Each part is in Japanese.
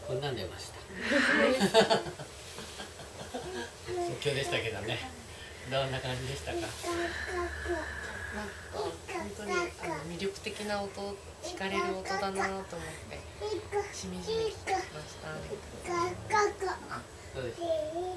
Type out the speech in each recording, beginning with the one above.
こんなん出ました。即興でしたけどね。どんな感じでしたか。 なんか本当に魅力的な音、惹かれる音だなと思ってしみじみ聞きました。 どうですか。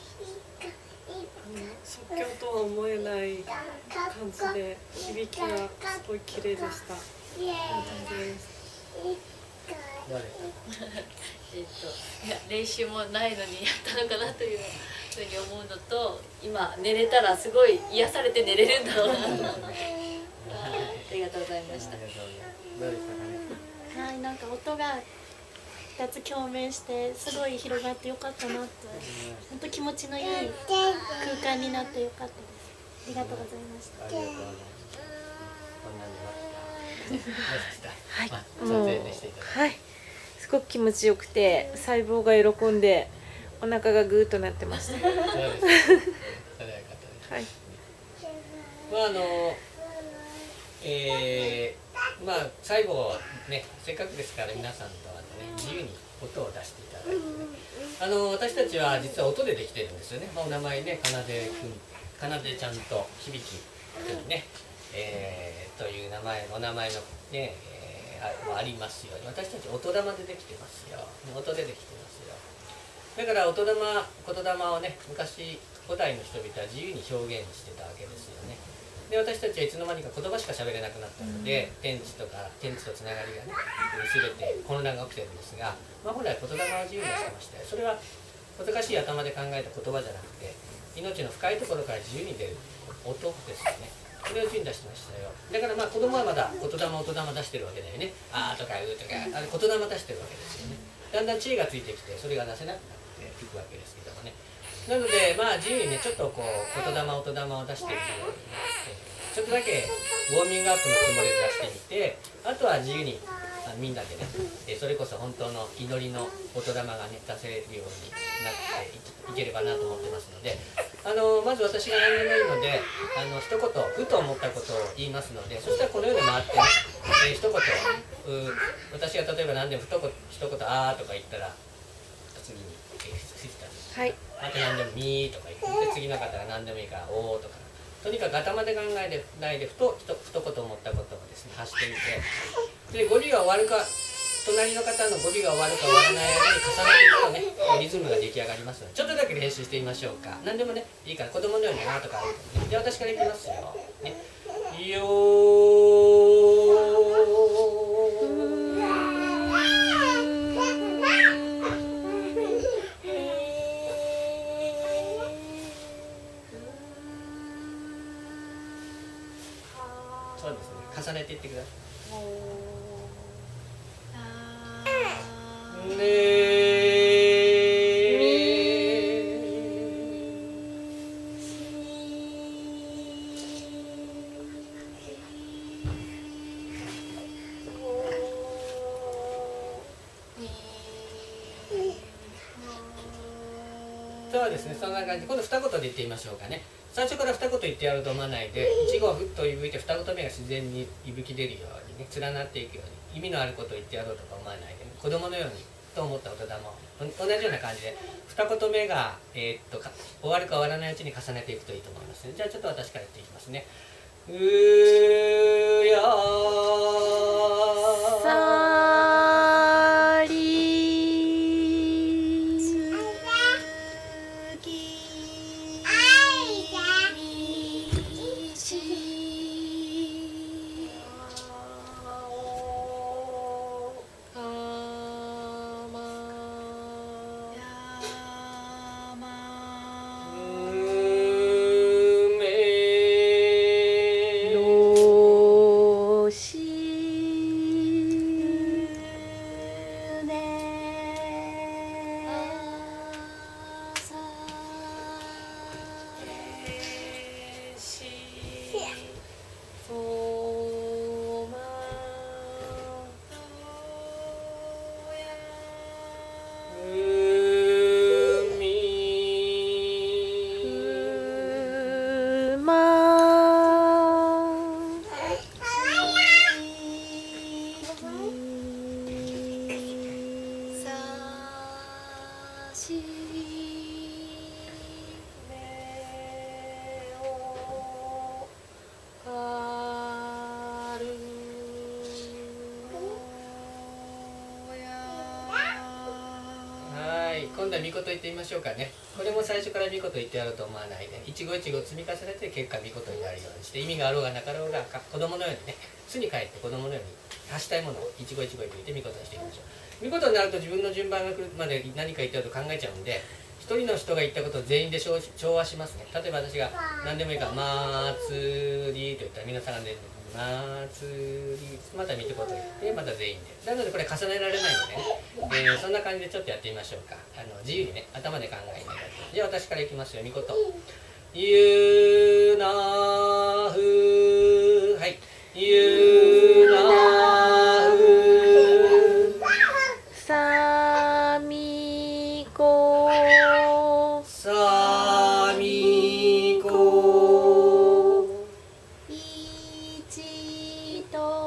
即興とは思えない感じで響きがすごい綺麗でした。本当にです。 どうですか。 いや練習もないのにやったのかなというふうに思うのと、今寝れたらすごい癒されて寝れるんだろうなと思ってありがとうございました。 どうですかね。 はい、なんか音が2つ共鳴してすごい広がってよかったなと、本当気持ちのいい空間になってよかったです。ありがとうございました。 ありがとうございます。こんなん出ました。 はい、 撮影でしていただいて。 はい、すごく気持ちよくて細胞が喜んでお腹がグーッとなってました。 そうです。それは良かったです。 はい。 まあ最後ね、せっかくですから皆さんと自由に音を出していただいてね。私たちは実は音でできてるんですよね。お名前ね、かなでちゃんと響くんね、というお名前のね、ありますように、私たち音玉でできてますよ。音でできてますよ。だから音玉、言霊をね、昔古代の人々は自由に表現してたわけですよね。で、私たちはいつの間にか言葉しか喋れなくなったので、天地とつながりがね、薄れて混乱が起きてるんですが、本来言霊は自由にしてましたよ。それは難しい頭で考えた言葉じゃなくて、命の深いところから自由に出る音ですよね。それを自由に出してましたよ。だから子供はまだ言霊、音玉出してるわけだよね。あーとかうーとか、言霊出してるわけですよね。だんだん知恵がついてきて、それが出せなくなっていくわけですけどもね。なので自由にね、ちょっとこう言霊、音玉を出していくようになって、ちょっとだけウォーミングアップのつもりで出してみて、あとは自由にみんなでね、それこそ本当の祈りの音玉がね、出せるようになっていければなと思ってますので、まず私が何でもいいので、一言ふと思ったことを言いますので、そしたらこのように回ってね、一言私が例えば何でも一言あーとか言ったら、次に藤田さん、はい、あと何でもみーとか言って、次の方が何でもいいからおーとか、とにかく頭で考えないでふと一言思ったことをですね、発してみて、で語尾が終わるか、隣の方の語尾が終わるか終わらない間に重ねていくとね、リズムが出来上がりますので、ちょっとだけ練習してみましょうか。何でもね、いいから子供のようになとかあるとね。で、私からいきますよ。ね、よそうですね、重ねていってください。そうですね、そんな感じで今度二言で言ってみましょうかね。最初から二言言ってやると思わないで、一語をふっと吹いて二言目が自然に息吹き出るようにね、連なっていくように、意味のあることを言ってやろうとか思わないで、ね、子供のようにと思った音玉を同じような感じで二言目が、終わるか終わらないうちに重ねていくといいと思いますね。じゃあちょっと私から言っていきますね。うやさり今度はみこと言ってみましょうかね。これも最初からみこと言ってやろうと思わないで、一語一語積み重ねて結果みことになるようにして、意味があろうがなかろうが子供のようにね、巣に帰って子供のように発したいものを一語一語言ってみことにしていきましょう。みことになると自分の順番が来るまで何か言ったと考えちゃうんで、一人の人が言ったことを全員で調和しますね。例えば私が何でもいいから「祭り」と言ったら皆さんで「祭り」また見てこと言ってまた全員で。なのでこれ重ねられないのでね、そんな感じでちょっとやってみましょうか。自由にね頭で考えながら。じゃあ私からいきますよ。みこと。ゆなふ、はい。ゆなふ、 さみこ、 さみこ、 いち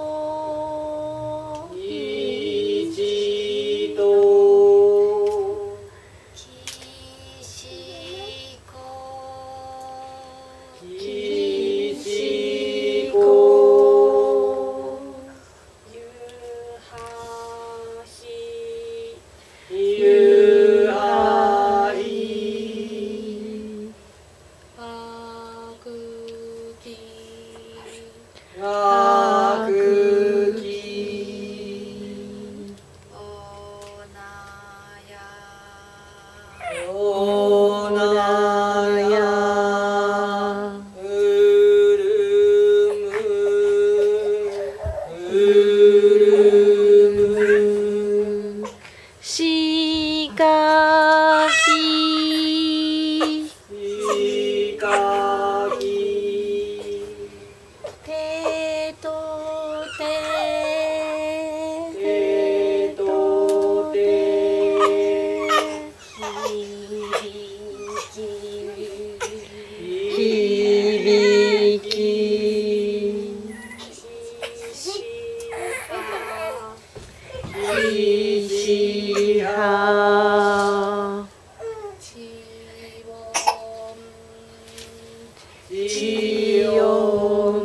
と、 いちと、 きしこきしこ、 ゆはひゆはひ、 あくきあくき、 おなやおなや、うるむ、うるむ、 しかき、 しかき、 てとて、 てとて、 ひびき、 しひしは、 ちぼんちおん、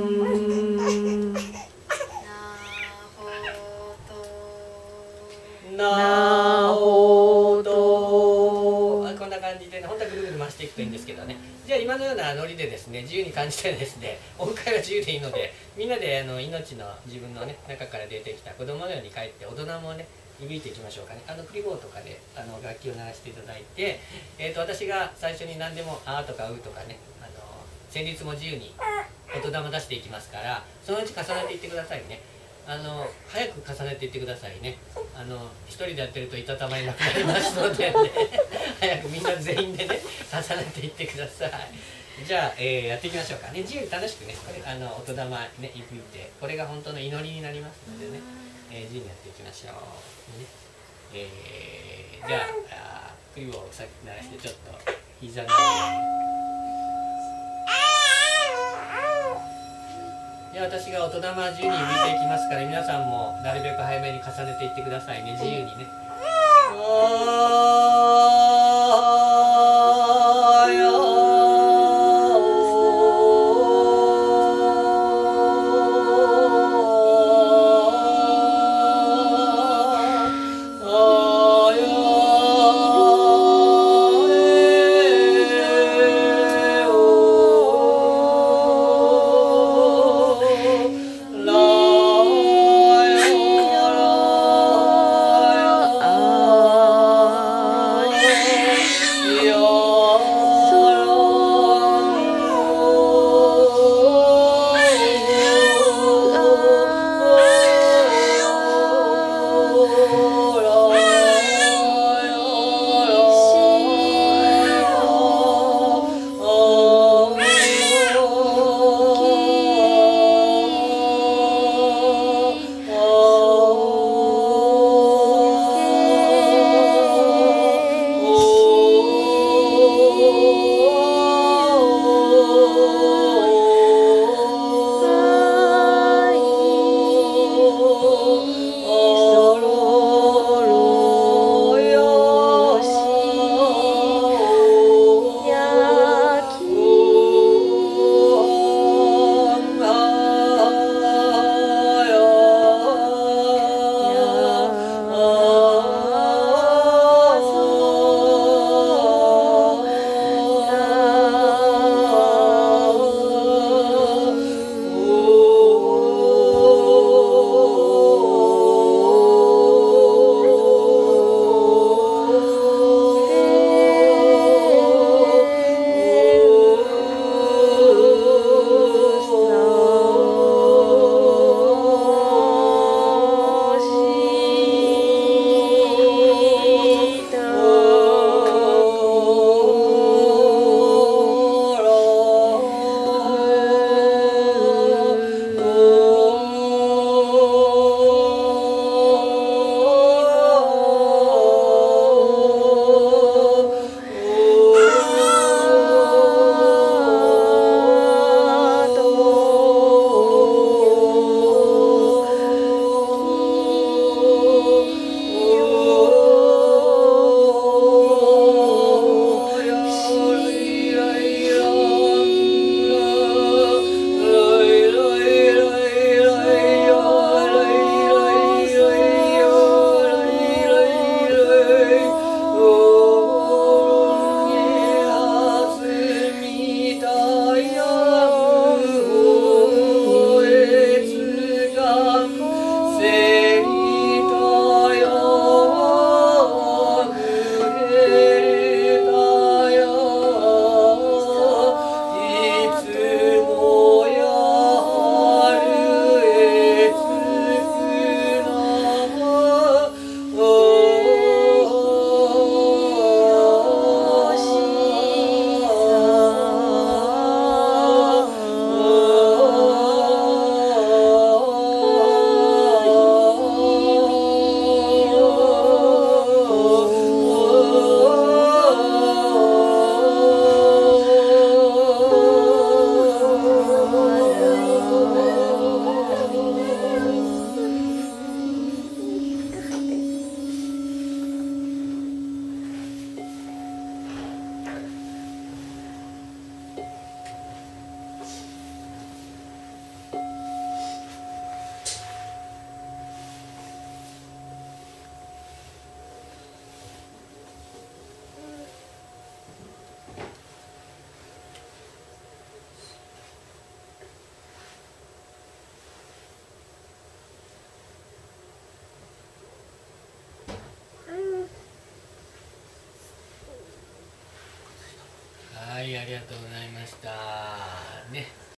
なほとなほど。こんな感じでね、本当はぐるぐる回していくといいんですけどね。じゃあ今のようなノリでですね、自由に感じてですね、音階は自由でいいので、みんなで命の自分のね中から出てきた子供のように帰って大人もね響いていきましょうかね。クリボーとかで楽器を鳴らしていただいて、私が最初に何でも「あ」とか「う」とかね旋律も自由に音玉出していきますから、そのうち重ねていってくださいね。早く重ねていってくださいね。一人でやってるといたたまりなくなりますのでね早くみんな全員でね重ねていってください。じゃあ、やっていきましょうかね。自由に楽しくね、これ音玉ねいくいて、これが本当の祈りになりますのでね、自由にやっていきましょう、ね。じゃあ首をさっき鳴らしてちょっと膝の上に。で私が音玉自由に弾いていきますから、皆さんもなるべく早めに重ねていってくださいね。自由にね。 あはい、ありがとうございました。ね。